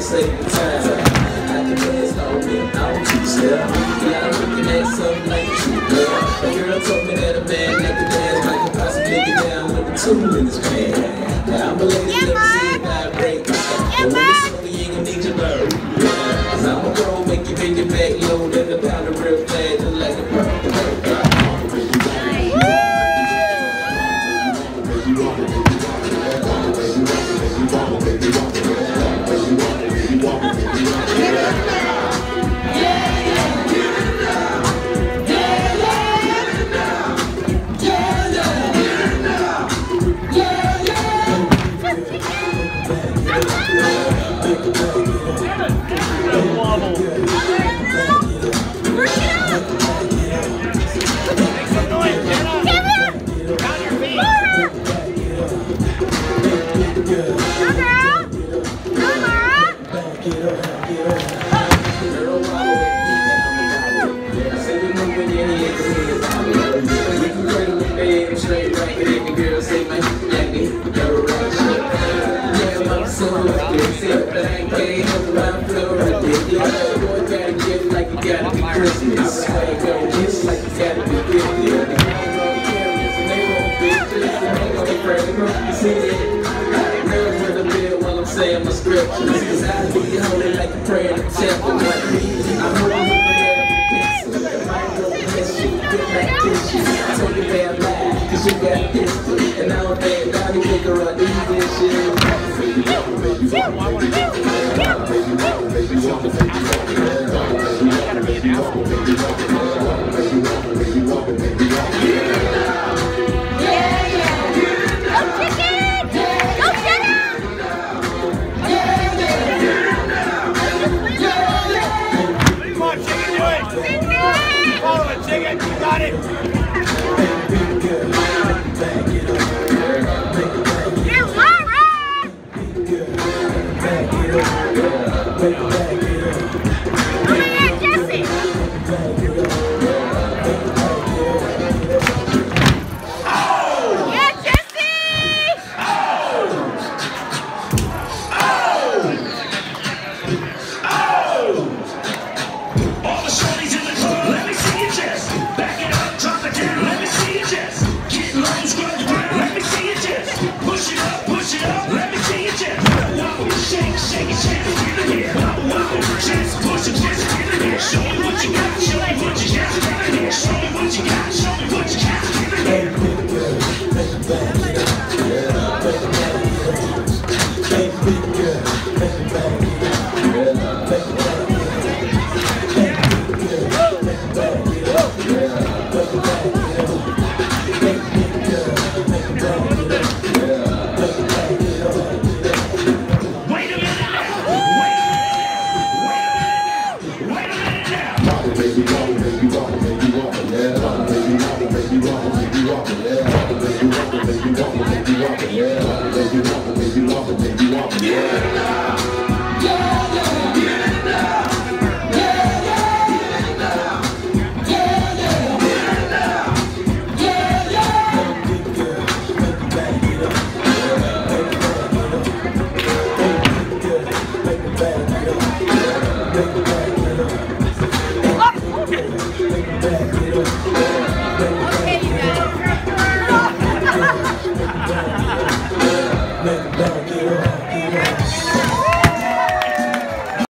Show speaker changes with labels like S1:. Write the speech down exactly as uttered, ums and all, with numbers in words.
S1: save the time. I can dance on me, I don't keep still. Yeah, I'm looking at something like you, girl. A girl told me that a man that can dance might can possibly get down with the tool in his pants. Now I'm a lady, let me see it vibrate. But when it's only, you ain't gonna need your nerve. Cause I'm a pro, make you bring your back low, then the pound of real fast, just like a pro. Saying my scriptures, cause I be holy like a prayer in the temple. I'm holding the prayer of the pencil. My girl bless you, good like tissue. I told you bad lie, cause you got history. And I don't think about it, nigga, or these and shit.
S2: Chicken, you got it! You're Laura! Oh my God, Jesse! Yeah, Jesse!
S3: All the shorties in the club, let me see your chest. Back it up, drop it down, let me see your chest. Get low, scrub the ground, let me see your chest. Push it up, push it up, let me see your chest. Wobble, shake, shake it, shake it, get in here. Wobble, wobble, chest, push it, chest, get in here. Show me what you got, show me what you got, get in here. Show me what you got, show me what you got, get in here.
S2: Okay, you guys.